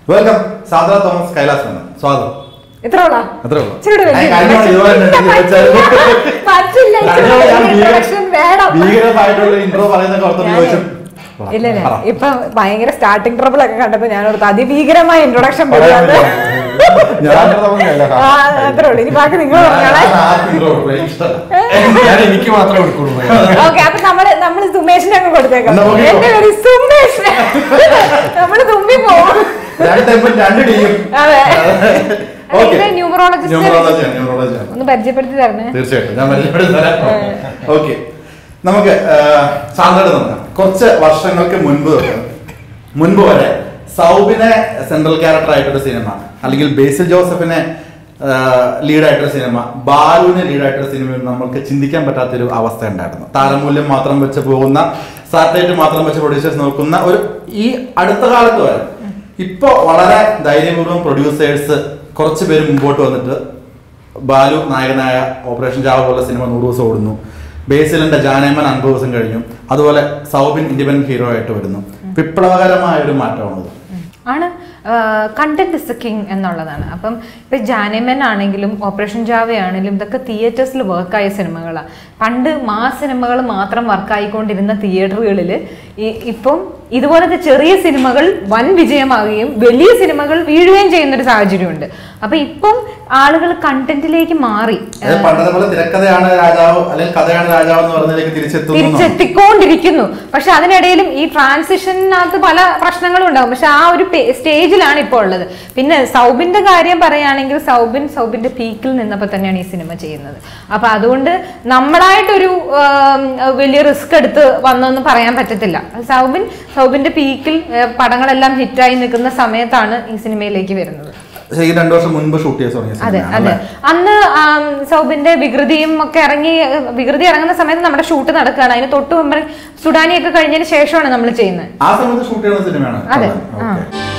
Welcome Sandra Thomas, Kailas Menon. സ്വാഗതം. ഇത്രയുള്ള intro പറയുന്ന ഇല്ല ഇപ്പൊ ഭയങ്കര സ്റ്റാർട്ടിംഗ് ട്രബിൾ ഒക്കെ കണ്ടപ്പോ ഞാൻ ഓർത്ത് അതിഭീകരമായ ഇൻട്രൊഡക്ഷൻ അത്രേ ഉള്ളൂ. ഇനി ബാക്കി നിങ്ങൾ എനിക്ക് മാത്രമേ കൊടുക്കുള്ളൂ. ഓക്കെ, അപ്പൊ നമ്മള് സുമേഷിനെ അങ്ങ് കൊടുത്തേക്കാം. എന്റെ പേര് സുമേഷ്. നമ്മള് തുമ്പി പോകും. ഒന്ന് പരിചയപ്പെടുത്തി തരണേ. തീർച്ചയായിട്ടും ഞാൻ പരിചയപ്പെടുത്തി തരാം. ഓക്കെ, നമുക്ക് സാന്ദ്രയുടെ നോക്കാം. കുറച്ച് വർഷങ്ങൾക്ക് മുൻപ് വരെ സൗബിനെ സെൻട്രൽ ക്യാരക്ടർ ആയിട്ടൊരു സിനിമ, അല്ലെങ്കിൽ ബേസിൽ ജോസഫിനെ ലീഡായിട്ടൊരു സിനിമ, ബാലുവിനെ ലീഡായിട്ടൊരു സിനിമ നമുക്ക് ചിന്തിക്കാൻ പറ്റാത്തൊരു അവസ്ഥ ഉണ്ടായിരുന്നു. താരമൂല്യം മാത്രം വെച്ച് പോകുന്ന, സാറ്റലൈറ്റ് മാത്രം വെച്ച് പ്രൊഡ്യൂസേഴ്സ് നോക്കുന്ന ഒരു ഈ അടുത്ത കാലത്ത് വരെ ഇപ്പൊ വളരെ ധൈര്യപൂർവ്വം പ്രൊഡ്യൂസേഴ്സ് കുറച്ച് പേര് മുമ്പോട്ട് വന്നിട്ട് ബാലു നായകനായ ഓപ്പറേഷൻ ജാവ പോലെ സിനിമ 100 ദിവസം ഓടുന്നു. ബേസിലിന്റെ ജാനേമൻ 50 ദിവസം കഴിഞ്ഞു. അതുപോലെ സൗബിൻ ഇൻഡിപെൻഡന്റ് ഹീറോ ആയിട്ട് വരുന്നു. വിപ്ലവകരമായ ഒരു മാറ്റമാണത്. ആണ് കണ്ടന്റ് ഇസ് ദ കിങ് എന്നുള്ളതാണ്. അപ്പം ഇപ്പൊ ജാനേമൻ ആണെങ്കിലും ഓപ്പറേഷൻ ജാവയാണെങ്കിലും ഇതൊക്കെ തിയേറ്റേഴ്സിൽ വർക്കായ സിനിമകളാണ്. പണ്ട് മാസ് സിനിമകൾ മാത്രം വർക്കായിക്കൊണ്ടിരുന്ന തിയേറ്ററുകളിൽ ഇപ്പം ഇതുപോലത്തെ ചെറിയ സിനിമകൾ വൻ വിജയമാവുകയും വലിയ സിനിമകൾ വീഴുകയും ചെയ്യുന്നൊരു സാഹചര്യമുണ്ട്. അപ്പൊ ഇപ്പം ആളുകൾ കണ്ടന്റിലേക്ക് മാറി തിരിച്ചെത്തിക്കൊണ്ടിരിക്കുന്നു. പക്ഷെ അതിനിടയിലും ഈ ട്രാൻസിഷനകത്ത് പല പ്രശ്നങ്ങളും ഉണ്ടാവും. പക്ഷെ ആ ഒരു സ്റ്റേജിലാണ് ഇപ്പോൾ ഉള്ളത്. പിന്നെ സൗബിന്റെ കാര്യം പറയുകയാണെങ്കിൽ സൗബിന്റെ പീക്കിൽ നിന്നപ്പോൾ തന്നെയാണ് ഈ സിനിമ ചെയ്യുന്നത്. അപ്പൊ അതുകൊണ്ട് നമ്മളായിട്ടൊരു വലിയ റിസ്ക് എടുത്ത് വന്നെന്ന് പറയാൻ പറ്റത്തില്ല. സൗബിന്റെ പീക്കിൽ പടങ്ങളെല്ലാം ഹിറ്റായി നിൽക്കുന്ന സമയത്താണ് ഈ സിനിമയിലേക്ക് വരുന്നത്. 2 വർഷം മുൻപ് ഷൂട്ട് ചെയ്ത. അതെ അതെ, അന്ന് സൗബിന്റെ വികൃതിയും ഒക്കെ വികൃതി ഇറങ്ങുന്ന സമയത്ത് നമ്മുടെ ഷൂട്ട് നടക്കുകയാണ്. അതിന് തൊട്ട് മുമ്പ് സുഡാനിയൊക്കെ കഴിഞ്ഞതിന് ശേഷമാണ് നമ്മൾ ചെയ്യുന്നത്. ആ സമയത്ത് ഷൂട്ട് ചെയ്യുന്ന സിനിമയാണ്. അതെ.